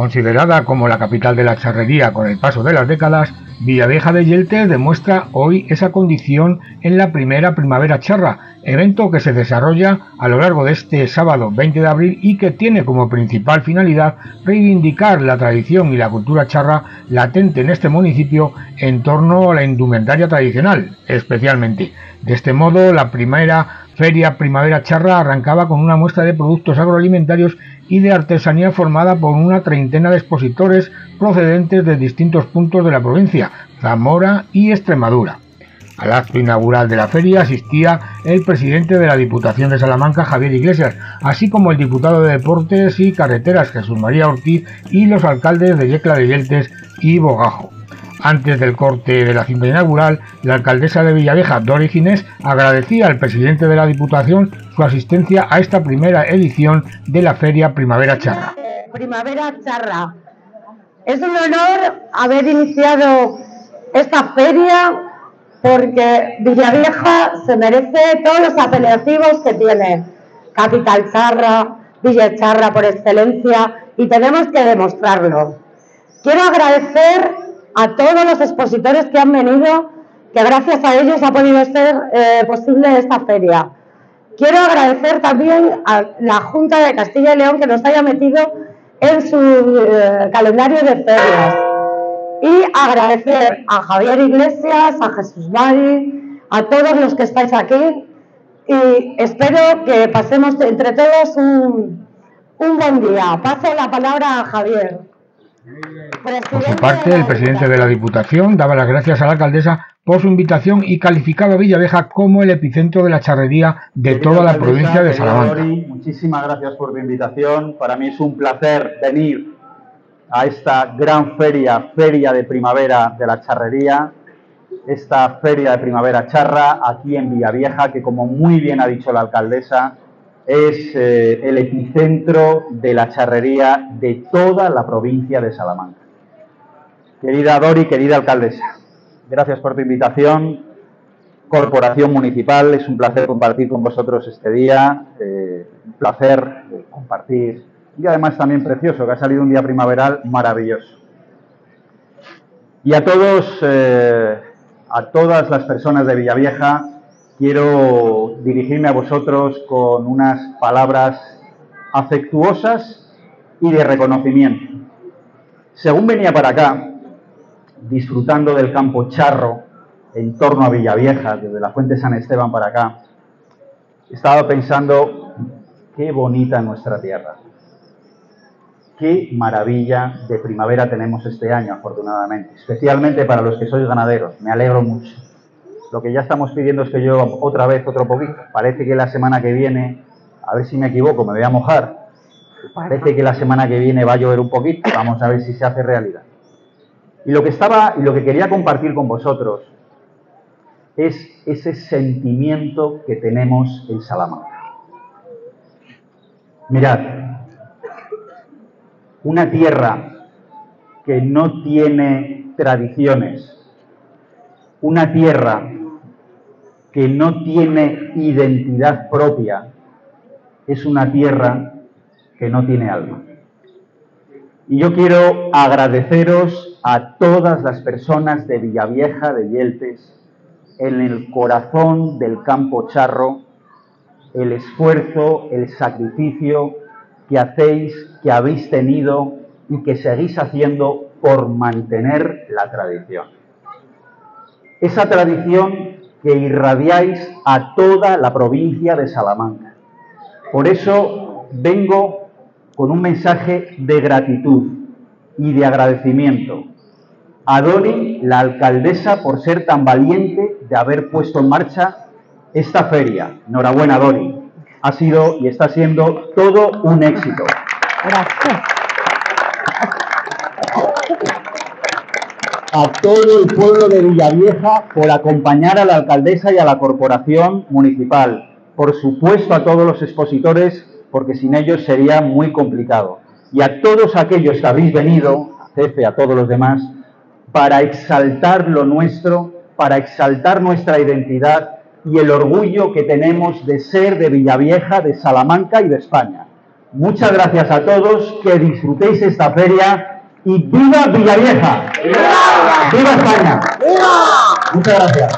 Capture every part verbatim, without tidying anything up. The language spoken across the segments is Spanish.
Considerada como la capital de la charrería con el paso de las décadas, Villavieja de Yeltes demuestra hoy esa condición en la primera Primavera Charra, evento que se desarrolla a lo largo de este sábado veinte de abril y que tiene como principal finalidad reivindicar la tradición y la cultura charra latente en este municipio en torno a la indumentaria tradicional, especialmente. De este modo, la primera Feria Primavera Charra arrancaba con una muestra de productos agroalimentarios y de artesanía formada por una treintena de expositores procedentes de distintos puntos de la provincia, Zamora y Extremadura. Al acto inaugural de la feria asistía el presidente de la Diputación de Salamanca, Javier Iglesias, así como el diputado de Deportes y Carreteras, Jesús María Ortiz, y los alcaldes de Yecla de Yeltes y Bogajo. Antes del corte de la cinta inaugural, la alcaldesa de Villavieja, Dori Ginés, agradecía al presidente de la Diputación su asistencia a esta primera edición de la Feria Primavera Charra. Primavera Charra. Es un honor haber iniciado esta feria porque Villavieja se merece todos los apelativos que tiene. Capital Charra, Villa Charra por excelencia, y tenemos que demostrarlo. Quiero agradecer a todos los expositores que han venido, que gracias a ellos ha podido ser eh, posible esta feria. Quiero agradecer también a la Junta de Castilla y León que nos haya metido en su eh, calendario de ferias. Y agradecer a Javier Iglesias, a Jesús Mari, a todos los que estáis aquí. Y espero que pasemos entre todos un, un buen día. Paso la palabra a Javier. Por su parte, el presidente de la Diputación daba las gracias a la alcaldesa por su invitación y calificaba a Villavieja como el epicentro de la charrería de toda la provincia de Salamanca. Dori, muchísimas gracias por tu invitación. Para mí es un placer venir a esta gran feria, feria de primavera de la charrería, esta feria de primavera charra aquí en Villavieja, que como muy bien ha dicho la alcaldesa, es eh, el epicentro de la charrería de toda la provincia de Salamanca. Querida Dori, querida alcaldesa, gracias por tu invitación. Corporación Municipal, es un placer compartir con vosotros este día, eh, un placer eh, compartir, y además también precioso, que ha salido un día primaveral maravilloso. Y a todos, eh, a todas las personas de Villavieja, quiero dirigirme a vosotros con unas palabras afectuosas y de reconocimiento. Según venía para acá, disfrutando del campo charro en torno a Villavieja, desde la Fuente San Esteban para acá, estaba pensando, qué bonita nuestra tierra. Qué maravilla de primavera tenemos este año, afortunadamente, especialmente para los que sois ganaderos. Me alegro mucho. Lo que ya estamos pidiendo es que yo otra vez, otro poquito. Parece que la semana que viene, a ver si me equivoco, me voy a mojar. Parece que la semana que viene va a llover un poquito. Vamos a ver si se hace realidad. Y lo que estaba y lo que quería compartir con vosotros es ese sentimiento que tenemos en Salamanca. Mirad, una tierra que no tiene tradiciones, una tierra que no tiene identidad propia, es una tierra que no tiene alma. Y yo quiero agradeceros a todas las personas de Villavieja de Yeltes, en el corazón del campo charro, el esfuerzo, el sacrificio que hacéis, que habéis tenido y que seguís haciendo por mantener la tradición. Esa tradición que irradiáis a toda la provincia de Salamanca. Por eso vengo con un mensaje de gratitud y de agradecimiento a Dori, la alcaldesa, por ser tan valiente de haber puesto en marcha esta feria. Enhorabuena, Dori. Ha sido y está siendo todo un éxito. Gracias. A todo el pueblo de Villavieja por acompañar a la alcaldesa y a la corporación municipal. Por supuesto a todos los expositores, porque sin ellos sería muy complicado. Y a todos aquellos que habéis venido, a Cefe, a todos los demás, para exaltar lo nuestro, para exaltar nuestra identidad y el orgullo que tenemos de ser de Villavieja, de Salamanca y de España. Muchas gracias a todos, que disfrutéis esta feria y ¡viva Villavieja! ¡Viva! ¡Viva España! ¡Viva! Muchas gracias.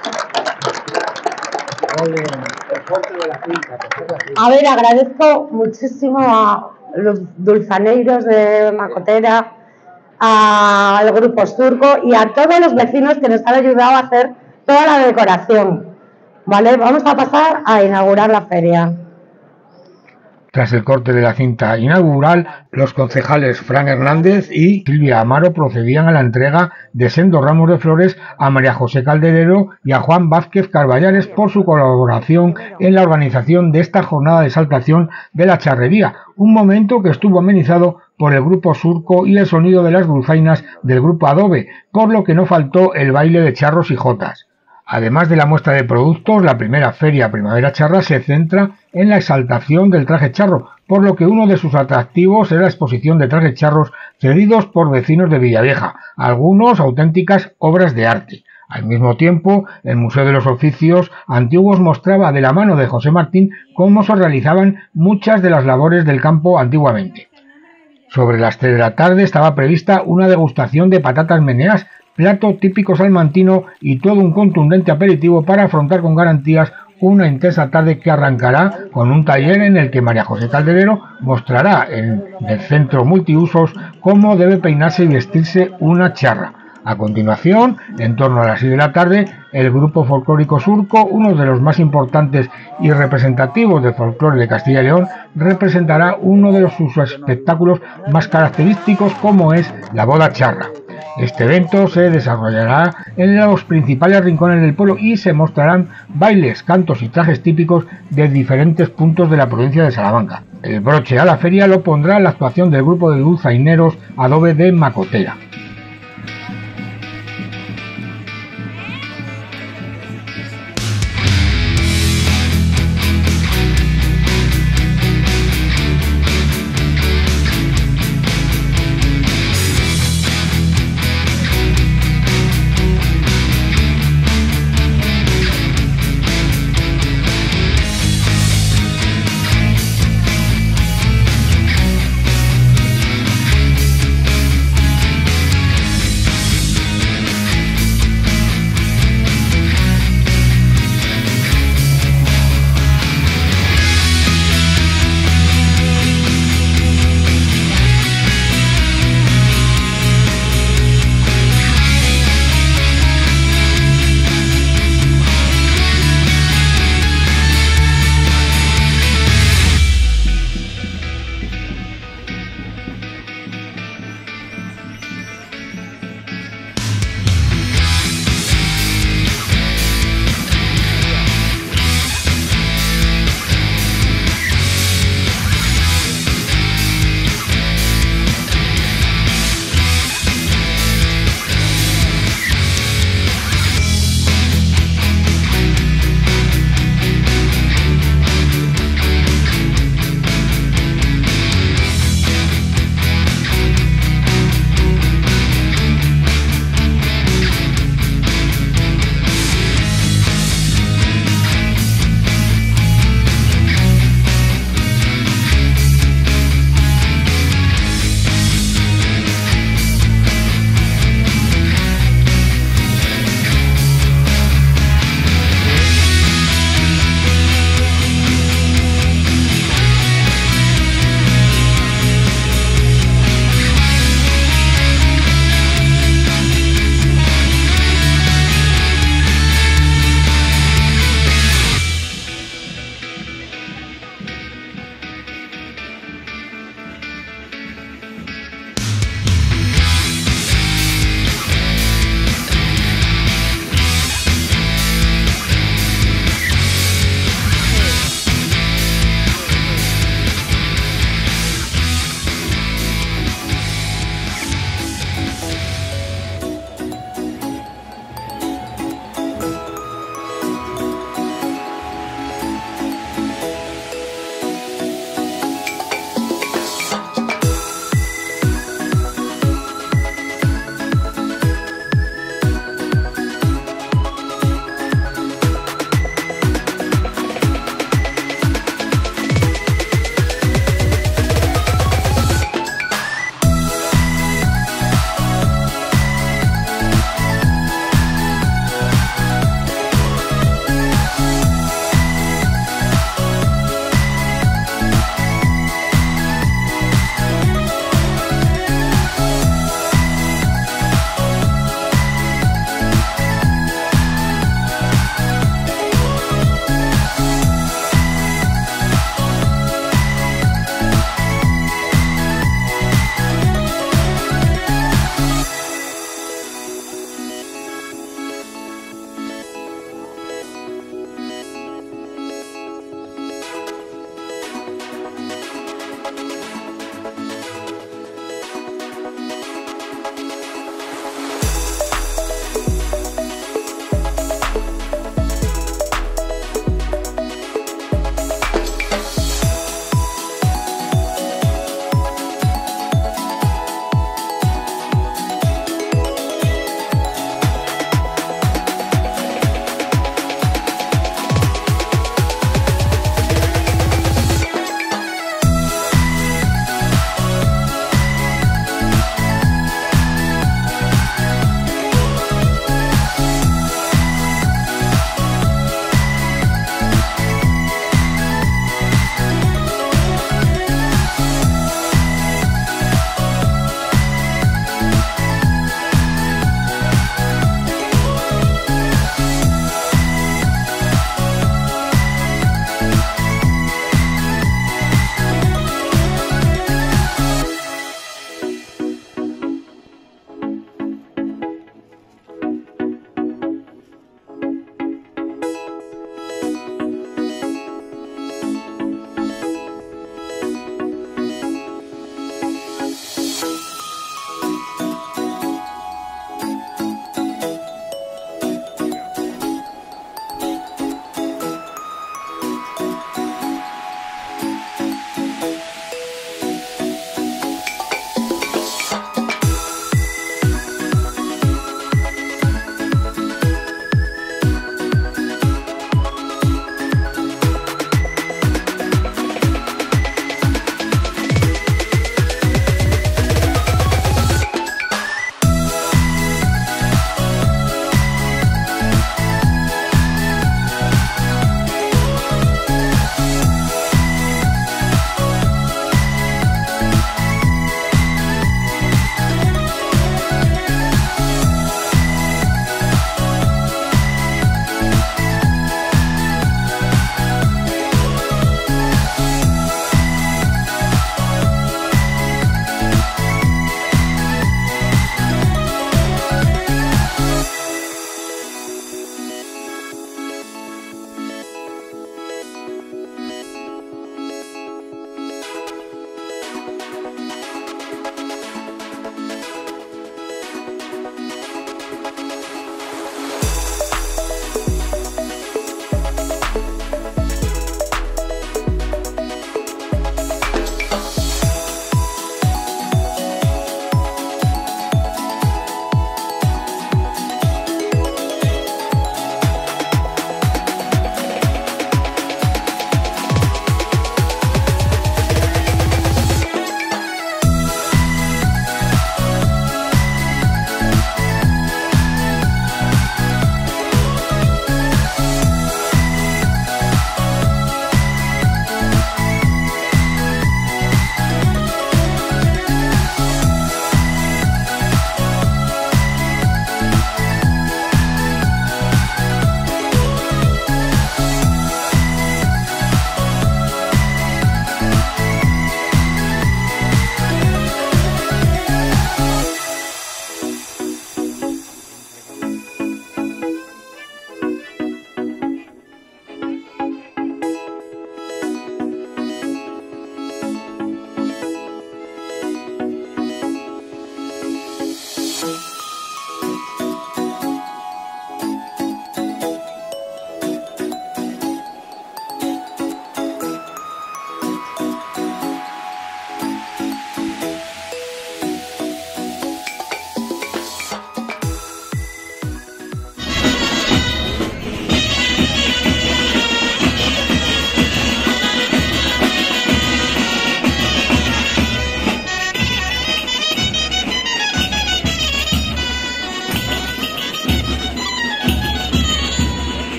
A ver, agradezco muchísimo a los dulzaneiros de Macotera, al Grupo Surco y a todos los vecinos que nos han ayudado a hacer toda la decoración. Vale, vamos a pasar a inaugurar la feria. Tras el corte de la cinta inaugural, los concejales Fran Hernández y Silvia Amaro procedían a la entrega de sendos ramos de flores a María José Calderero y a Juan Vázquez Carballares por su colaboración en la organización de esta jornada de exaltación de la charrería, un momento que estuvo amenizado por el Grupo Surco y el sonido de las dulzainas del Grupo Adobe, por lo que no faltó el baile de charros y jotas. Además de la muestra de productos, la primera feria Primavera Charra se centra en la exaltación del traje charro, por lo que uno de sus atractivos es la exposición de trajes charros cedidos por vecinos de Villavieja, algunos auténticas obras de arte. Al mismo tiempo, el Museo de los Oficios Antiguos mostraba de la mano de José Martín cómo se realizaban muchas de las labores del campo antiguamente. Sobre las tres de la tarde estaba prevista una degustación de patatas meneas, plato típico salmantino y todo un contundente aperitivo para afrontar con garantías una intensa tarde que arrancará con un taller en el que María José Calderero mostrará en el centro multiusos cómo debe peinarse y vestirse una charra. A continuación, en torno a las seis de la tarde, el Grupo Folclórico Surco, uno de los más importantes y representativos del folclore de Castilla y León, representará uno de sus espectáculos más característicos, como es la boda charra. Este evento se desarrollará en los principales rincones del pueblo y se mostrarán bailes, cantos y trajes típicos de diferentes puntos de la provincia de Salamanca. El broche a la feria lo pondrá la actuación del grupo de dulzaineros Adobe de Macotera.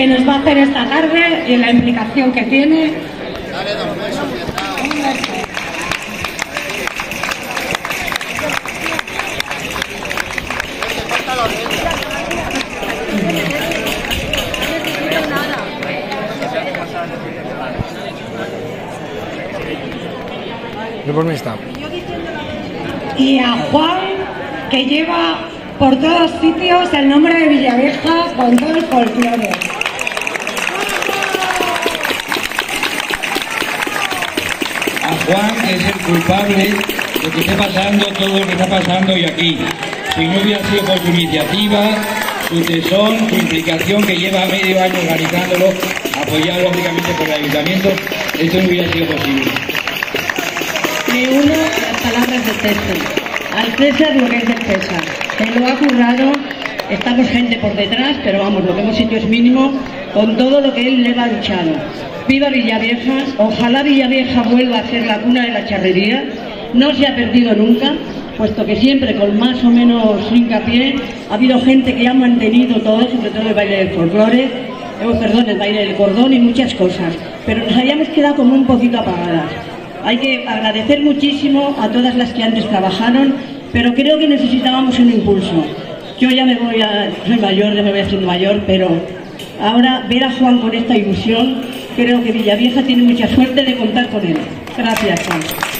que nos va a hacer esta tarde y la implicación que tiene. Dale dos besos, ya está. Y a Juan, que lleva por todos sitios el nombre de Villavieja con todo el folclore. A Juan, que es el culpable de que esté pasando todo lo que está pasando hoy aquí. Si no hubiera sido por su iniciativa, su tesón, su implicación, que lleva medio año organizándolo, apoyado lógicamente por el ayuntamiento, esto no hubiera sido posible. Me uno a las palabras de César. Al César lo que es del César. Se lo ha currado, estamos gente por detrás, pero vamos, lo que hemos hecho es mínimo con todo lo que él le ha luchado. Viva Villavieja, ojalá Villavieja vuelva a ser la cuna de la charrería, no se ha perdido nunca, puesto que siempre con más o menos hincapié ha habido gente que ha mantenido todo, sobre todo el baile del folclore, eh, perdón, el baile del cordón y muchas cosas, pero nos habíamos quedado como un poquito apagadas. Hay que agradecer muchísimo a todas las que antes trabajaron, pero creo que necesitábamos un impulso. Yo ya me voy a, soy mayor, ya me voy haciendo mayor, pero ahora ver a Juan con esta ilusión, creo que Villavieja tiene mucha suerte de contar con él. Gracias, Juan.